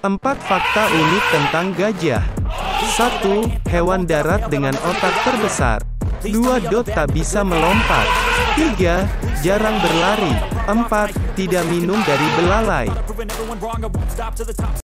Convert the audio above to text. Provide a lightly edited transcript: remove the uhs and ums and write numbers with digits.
4 fakta unik tentang gajah. 1. Hewan darat dengan otak terbesar. 2. Dot tak bisa melompat. 3. Jarang berlari. 4. Tidak minum dari belalai.